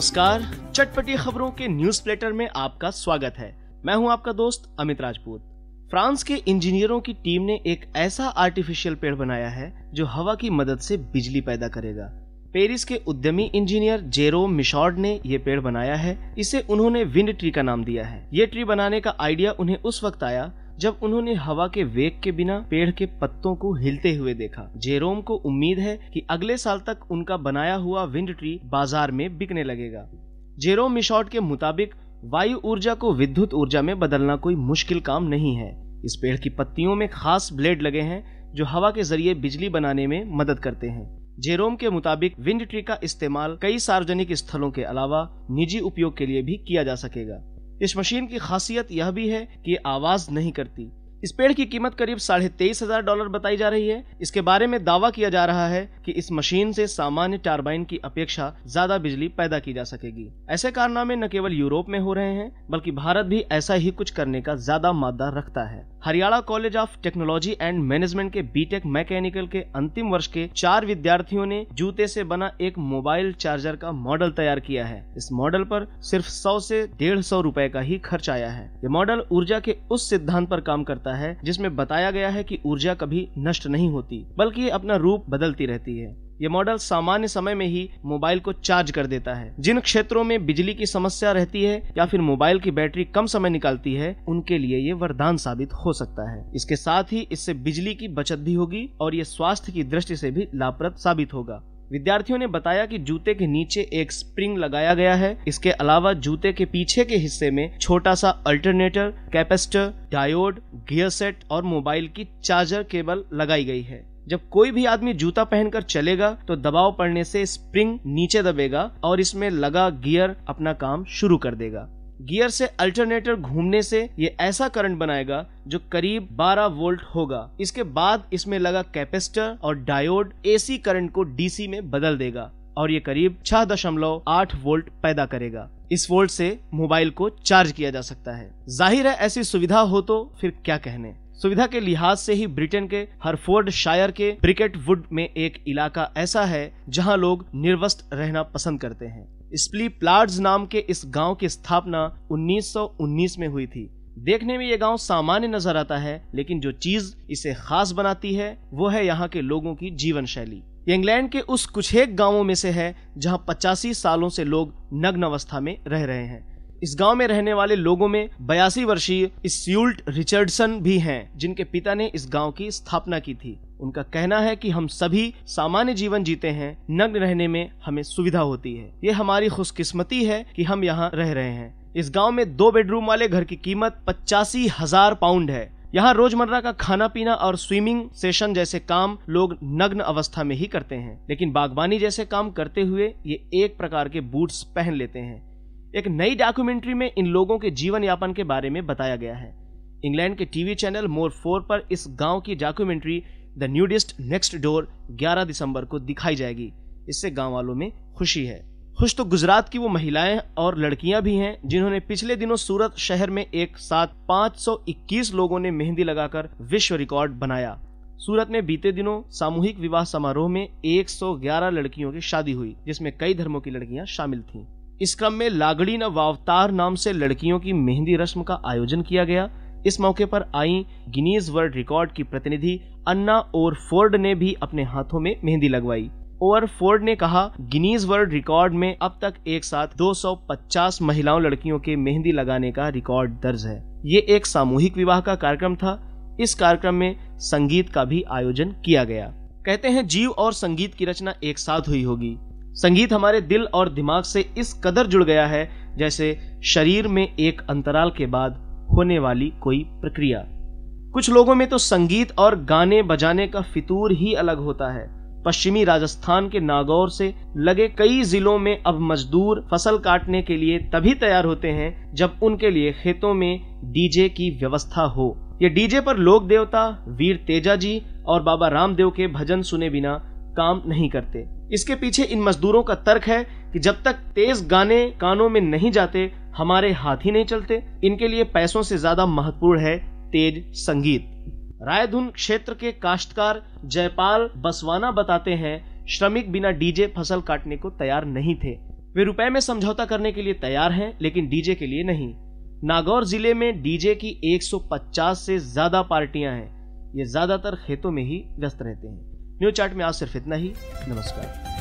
नमस्कार, चटपटी खबरों के न्यूज प्लेटर में आपका स्वागत है। मैं हूं आपका दोस्त अमित राजपूत। फ्रांस के इंजीनियरों की टीम ने एक ऐसा आर्टिफिशियल पेड़ बनाया है जो हवा की मदद से बिजली पैदा करेगा। पेरिस के उद्यमी इंजीनियर जेरोम मिशॉर्ड ने ये पेड़ बनाया है। इसे उन्होंने विंड ट्री का नाम दिया है। ये ट्री बनाने का आइडिया उन्हें उस वक्त आया जब उन्होंने हवा के वेग के बिना पेड़ के पत्तों को हिलते हुए देखा। जेरोम को उम्मीद है कि अगले साल तक उनका बनाया हुआ विंड ट्री बाजार में बिकने लगेगा। जेरोम मिशॉर्ड के मुताबिक वायु ऊर्जा को विद्युत ऊर्जा में बदलना कोई मुश्किल काम नहीं है। इस पेड़ की पत्तियों में खास ब्लेड लगे हैं जो हवा के जरिए बिजली बनाने में मदद करते हैं। जेरोम के मुताबिक विंड ट्री का इस्तेमाल कई सार्वजनिक स्थलों के अलावा निजी उपयोग के लिए भी किया जा सकेगा। इस मशीन की खासियत यह भी है कि ये आवाज नहीं करती। इस पेड़ की कीमत करीब $23,500 बताई जा रही है। इसके बारे में दावा किया जा रहा है कि इस मशीन से सामान्य टरबाइन की अपेक्षा ज्यादा बिजली पैदा की जा सकेगी। ऐसे कारनामे न केवल यूरोप में हो रहे हैं बल्कि भारत भी ऐसा ही कुछ करने का ज्यादा मादा रखता है। Haryana college of technology and management के बीटेक मैकेनिकल के अंतिम वर्ष के 4 विद्यार्थियों ने जूते से बना एक मोबाइल चार्जर का मॉडल तैयार किया है। इस मॉडल पर सिर्फ 100 से 150 रुपए का ही खर्च आया है। ये मॉडल ऊर्जा के उस सिद्धांत पर काम करता है जिसमें बताया गया है कि ऊर्जा कभी नष्ट नहीं होती बल्कि ये अपना रूप बदलती रहती है। ये मॉडल सामान्य समय में ही मोबाइल को चार्ज कर देता है। जिन क्षेत्रों में बिजली की समस्या रहती है या फिर मोबाइल की बैटरी कम समय निकालती है उनके लिए ये वरदान साबित हो सकता है। इसके साथ ही इससे बिजली की बचत भी होगी और ये स्वास्थ्य की दृष्टि से भी लाभप्रद साबित होगा। विद्यार्थियों ने बताया कि जूते के नीचे एक स्प्रिंग लगाया गया है। इसके अलावा जूते के पीछे के हिस्से में छोटा सा alternator, capacitor, diode, gear set और मोबाइल की चार्जर केबल लगाई गई है। जब कोई भी आदमी जूता पहनकर चलेगा तो दबाव पड़ने से स्प्रिंग नीचे दबेगा और इसमें लगा गियर अपना काम शुरू कर देगा। गियर से अल्टरनेटर घूमने से ये ऐसा करंट बनाएगा जो करीब 12 वोल्ट होगा। इसके बाद इसमें लगा कैपेसिटर और डायोड एसी करंट को डीसी में बदल देगा और ये करीब 6.8 वोल्ट पैदा करेगा। इस वोल्ट से मोबाइल को चार्ज किया जा सकता है। जाहिर है ऐसी सुविधा हो तो फिर क्या कहने। सुविधा के लिहाज से ही ब्रिटेन के हरफोर्डशायर के ब्रिकेट वुड में एक इलाका ऐसा है जहां लोग निर्वस्त्र रहना पसंद करते हैं। स्प्ली प्लाड्स नाम के इस गांव की स्थापना 1919 में हुई थी। देखने में ये गांव सामान्य नजर आता है लेकिन जो चीज इसे खास बनाती है वो है यहाँ के लोगों की जीवन शैली। ये इंग्लैंड के उस कुछ एक गांवों में से है जहां 85 सालों से लोग नग्न अवस्था में रह रहे हैं। इस गांव में रहने वाले लोगों में 82 वर्षीय इस्यूल्ट रिचर्डसन भी हैं, जिनके पिता ने इस गांव की स्थापना की थी। उनका कहना है कि हम सभी सामान्य जीवन जीते हैं, नग्न रहने में हमें सुविधा होती है। ये हमारी खुशकिस्मती है कि हम यहाँ रह रहे हैं। इस गांव में 2 बेडरूम वाले घर की कीमत 85,000 पाउंड है। यहाँ रोजमर्रा का खाना पीना और स्विमिंग सेशन जैसे काम लोग नग्न अवस्था में ही करते हैं, लेकिन बागवानी जैसे काम करते हुए ये एक प्रकार के बूट्स पहन लेते हैं। एक नई डॉक्यूमेंट्री में इन लोगों के जीवन यापन के बारे में बताया गया है। इंग्लैंड के टीवी चैनल मोर 4 पर इस गांव की documentary the nudist next door 11 दिसंबर को दिखाई जाएगी। इससे गांव वालों में खुशी है। खुश तो गुजरात की वो महिलाएं और लड़कियां भी हैं जिन्होंने पिछले दिनों सूरत शहर में एक साथ 521 लोगों ने मेहंदी लगाकर विश्व रिकॉर्ड बनाया। सूरत में बीते दिनों सामूहिक विवाह समारोह में 111 लड़कियों की शादी हुई, जिसमें कई धर्मों की लड़कियां शामिल थीं। इस क्रम में लागड़ी न वावतार नाम से लड़कियों की मेहंदी रस्म का आयोजन किया गया। इस मौके पर आई गिनीज वर्ल्ड रिकॉर्ड की प्रतिनिधि अन्ना ओरफोर्ड ने भी अपने हाथों में मेहंदी लगवाई। ओवरफोर्ड ने कहा, गिनीज वर्ल्ड रिकॉर्ड में अब तक एक साथ 250 महिलाओं लड़कियों के मेहंदी लगाने का रिकॉर्ड दर्ज है। ये एक सामूहिक विवाह का कार्यक्रम था। इस कार्यक्रम में संगीत का भी आयोजन किया गया। कहते हैं जीव और संगीत की रचना एक साथ हुई होगी। संगीत हमारे दिल और दिमाग से इस कदर जुड़ गया है जैसे शरीर में एक अंतराल के बाद होने वाली कोई प्रक्रिया। कुछ लोगों में तो संगीत और गाने बजाने का फितूर ही अलग होता है। पश्चिमी राजस्थान के नागौर से लगे कई जिलों में अब मजदूर फसल काटने के लिए तभी तैयार होते हैं जब उनके लिए खेतों में डीजे की व्यवस्था हो। ये डीजे पर लोक देवता वीर तेजा जी और बाबा रामदेव के भजन सुने बिना काम नहीं करते। इसके पीछे इन मजदूरों का तर्क है कि जब तक तेज गाने कानों में नहीं जाते हमारे हाथ ही नहीं चलते। इनके लिए पैसों से ज्यादा महत्वपूर्ण है तेज संगीत। रायधुन क्षेत्र के काश्तकार जयपाल बसवाना बताते हैं, श्रमिक बिना डीजे फसल काटने को तैयार नहीं थे। वे रुपए में समझौता करने के लिए तैयार हैं, लेकिन डीजे के लिए नहीं। नागौर जिले में डीजे की 150 से ज्यादा पार्टियां हैं। ये ज्यादातर खेतों में ही व्यस्त रहते हैं। न्यूज चार्ट में आज सिर्फ इतना ही। नमस्कार।